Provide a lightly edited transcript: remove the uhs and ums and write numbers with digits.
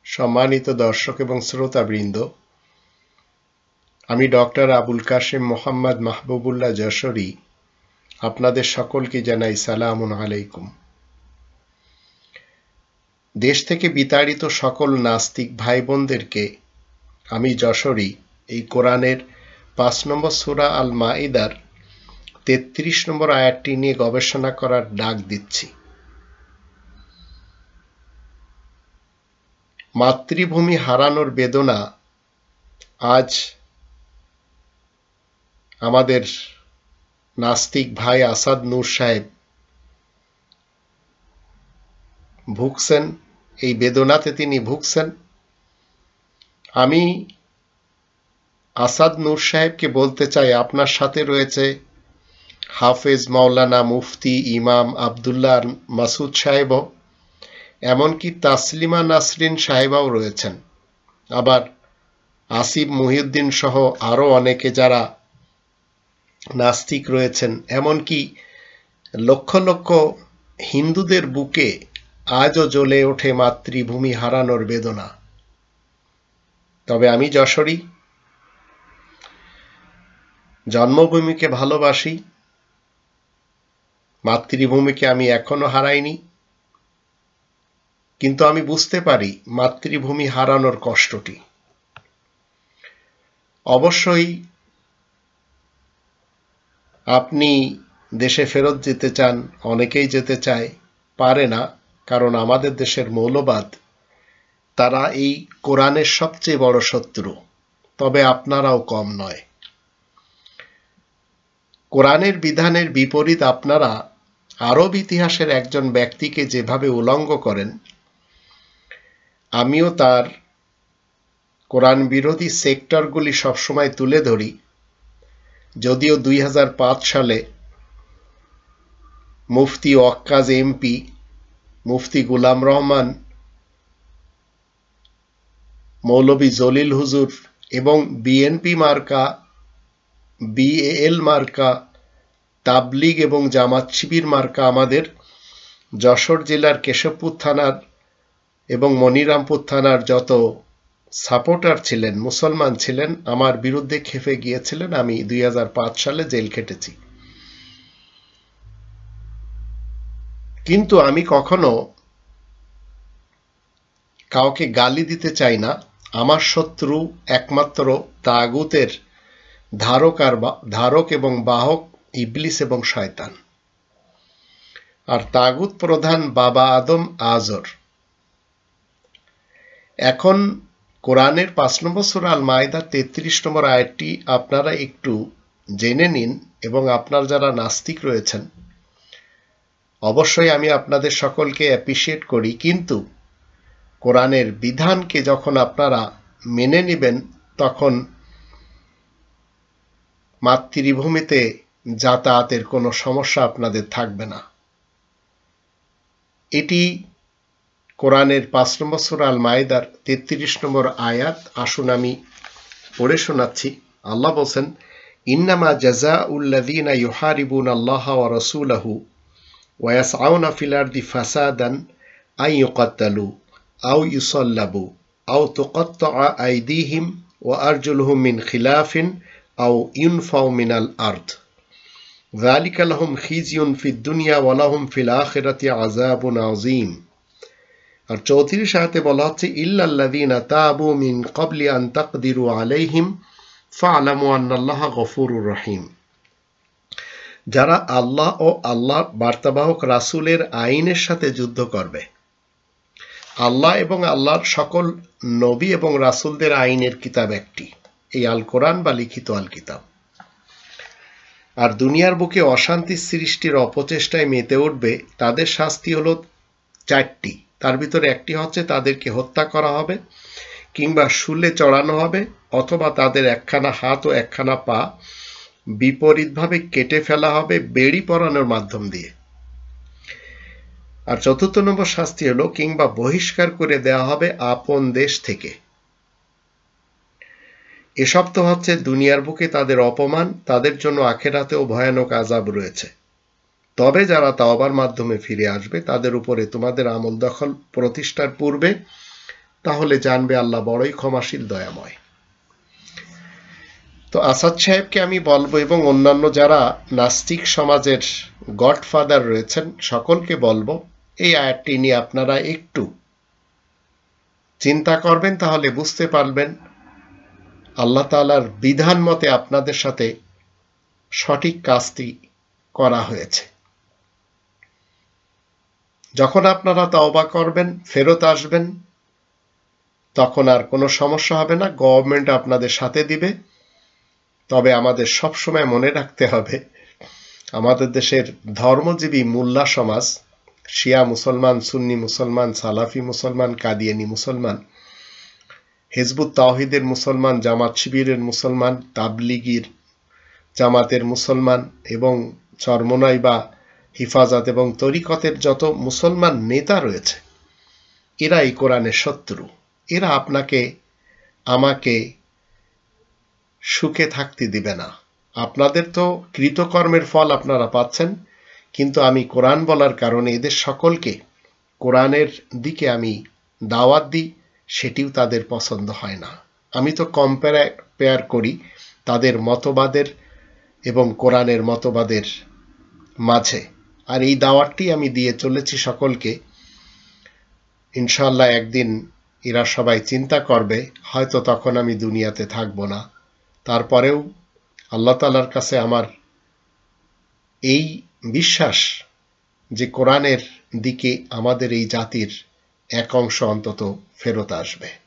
সম্মানিত দর্শক এবং শ্রোতাবৃন্দ, আমি ডক্টর আবুল কাশেম মোহাম্মদ মাহবুবুল্লাহ যশোরী আপনাদের সকলকে জানাই সালামুন আলাইকুম। দেশ থেকে বিতাড়িত সকল নাস্তিক ভাই বোনদেরকে আমি যশোরী এই কোরআনের ৫ নম্বর সূরা আল মাইদার ৩৩ নম্বর আয়াতটি নিয়ে গবেষণা করার ডাক দিচ্ছি। মাতৃভূমি হারানোর বেদনা আজ আমাদের নাস্তিক ভাই আসাদ নূর সাহেব ভুগছেন, এই বেদনাতে তিনি ভুগছেন। আমি আসাদ নূর সাহেবকে বলতে চাই, আপনার সাথে রয়েছে হাফেজ মাওলানা মুফতি ইমাম আবদুল্লাহ মাসুদ সাহেবও, এমনকি তাসলিমা নাসরিন সাহেবাও রয়েছেন, আবার আসিফ মহিউদ্দিন সহ আরও অনেকে যারা নাস্তিক রয়েছেন, এমনকি লক্ষ লক্ষ হিন্দুদের বুকে আজও জ্বলে ওঠে মাতৃভূমি হারানোর বেদনা। তবে আমি যশোরী, জন্মভূমিকে ভালোবাসি, মাতৃভূমিকে আমি এখনো হারাইনি, কিন্তু আমি বুঝতে পারি মাতৃভূমি হারানোর কষ্টটি। অবশ্যই আপনি দেশে ফেরত যেতে চান, অনেকেই যেতে চায়, পারে না, কারণ আমাদের দেশের মৌলবাদ তারা এই কোরআনের সবচেয়ে বড় শত্রু। তবে আপনারাও কম নয়। কোরআনের বিধানের বিপরীত আপনারা আরব ইতিহাসের একজন ব্যক্তিকে যেভাবে উলঙ্গ করেন, আমিও তার কোরআন বিরোধী সেক্টরগুলি সবসময় তুলে ধরি। যদিও ২০০৫ সালে মুফতি ওয়াক্কাজ এমপি, মুফতি গুলাম রহমান, মৌলভী জলিল হুজুর এবং বিএনপি মার্কা, বিএএল মার্কা, তাবলিগ এবং জামাত শিবির মার্কা আমাদের যশোর জেলার কেশবপুর থানার এবং মনিরামপুর থানার যত সাপোর্টার ছিলেন, মুসলমান ছিলেন, আমার বিরুদ্ধে খেপে গিয়েছিলেন। আমি ২০০৫ সালে জেল খেটেছি। কিন্তু আমি কখনো কাউকে গালি দিতে চাই না। আমার শত্রু একমাত্র তাগুতের ধারক এবং বাহক ইবলিস এবং শয়তান। আর তাগুত প্রধান বাবা আদম আজর। এখন কোরআনের ৫ নম্বর সূরা আল মাইদা ৩৩ নম্বর আয়াতটি আপনারা একটু জেনে নিন, এবং আপনার যারা নাস্তিক রয়েছেন, অবশ্যই আমি আপনাদের সকলকে অ্যাপ্রিসিয়েট করি, কিন্তু কোরআনের বিধানকে যখন আপনারা মেনে নেবেন, তখন মাতৃভূমিতে যাতায়াতের কোনো সমস্যা আপনাদের থাকবে না। এটি কোরআনের ৫ নম্বর সূরা আল মাইদার ৩৩ নম্বর আয়াত। আসুন আমি পড়ে শোনাচ্ছি। আল্লাহ বলছেন, ইন্নামা জাযাউল্লাযীনা ইউহারিবুনাল্লাহা ওয়া রাসূলাহু ওয়া ইয়াসআউনা ফিল আরদি ফাসাদান আন ইউকাত্তালু আও ইউসাল্লাবু আও তুকাত্তাআ আইদিহিম ওয়া আরজুলুহুম মিন খিলাফিন আও ইউনফাউ মিনাল আরদ যালিকা লাহুম খিজিয়ুন ফিদ দুনিয়া ওয়া লাহুম ফিল আখিরাতি আযাবুন আযীম। আর ৩৪ আয়াতে বলা হচ্ছে, ইল্লাল্লাযীনা তাবু মিন ক্বাবলি আন তাকদিরু আলাইহিম ফা'লামু আন্নাল্লাহা গফুরুর রহিম। যারা আল্লাহ ও আল্লাহর বার্তাবাহক রাসূলের আইনের সাথে যুদ্ধ করবে, আল্লাহ এবং আল্লাহর সকল নবী এবং রাসূলদের আইনের কিতাব একটি, এই আল কোরআন বা লিখিত আল কিতাব। আর দুনিয়ার বুকে অশান্তি সৃষ্টির অপচেষ্টায় মেতে উঠবে, তাদের শাস্তি হলো ৪টি। তার ভিতরে একটি হচ্ছে তাদেরকে হত্যা করা হবে, কিংবা শুলে চড়ানো হবে, অথবা তাদের একখানা হাত ও একখানা পা বিপরীতভাবে কেটে ফেলা হবে বেড়ি পরানোর মাধ্যম দিয়ে। আর ৪র্থ নম্বর শাস্তি হলো কিংবা বহিষ্কার করে দেওয়া হবে আপন দেশ থেকে। এসব তো হচ্ছে দুনিয়ার বুকে তাদের অপমান, তাদের জন্য আখিরাতেও ভয়ানক আযাব রয়েছে। তবে যারা তাওবার মাধ্যমে ফিরে আসবে, তাদের উপরে তোমাদের আমল দখল প্রতিষ্ঠার পূর্বে তাহলে জানবে আল্লাহ বড়ই ক্ষমাশীল দয়াময়। তো আসাদ সাহেবকে আমি বলবো এবং অন্যান্য যারা নাস্তিক সমাজের গডফাদার রয়েছেন সকলকে বলবো, এই আয়াতটি নিয়ে আপনারা একটু চিন্তা করবেন, তাহলে বুঝতে পারবেন আল্লাহ তাআলার বিধান মতে আপনাদের সাথে সঠিক কাজটি করা হয়েছে। যখন আপনারা তওবা করবেন, ফেরত আসবেন, তখন আর কোনো সমস্যা হবে না, গভর্নমেন্ট আপনাদের সাথে দিবে। তবে আমাদের সবসময় মনে রাখতে হবে, আমাদের দেশের ধর্মজীবী মোল্লা সমাজ, শিয়া মুসলমান, সুন্নি মুসলমান, সালাফি মুসলমান, কাদিয়ানি মুসলমান, হিজবুত তাওহীদের মুসলমান, জামাত শিবিরের মুসলমান, তাবলিগীর জামাতের মুসলমান এবং চরমোনাই বা হিফাজত এবং তরিকতের যত মুসলমান নেতা রয়েছে, এরা এই কোরআনের শত্রু। এরা আপনাকে আমাকে সুখে থাকতে দিবে না। আপনাদের তো কৃতকর্মের ফল আপনারা পাচ্ছেন, কিন্তু আমি কোরআন বলার কারণে এদের সকলকে কোরআনের দিকে আমি দাওয়াত দিই, সেটিও তাদের পছন্দ হয় না। আমি তো কম্পেয়ার করি তাদের মতবাদের এবং কোরআনের মতবাদের মাঝে, আর এই দাওয়াতটি আমি দিয়ে চলেছি সকলকে। ইনশাআল্লাহ একদিন এরা সবাই চিন্তা করবে, হয়তো তখন আমি দুনিয়াতে থাকবো না, তারপরেও আল্লাহ তাআলার কাছে আমার এই বিশ্বাস যে কোরআনের দিকে আমাদের এই জাতির এক অংশ অন্তত ফেরত আসবে।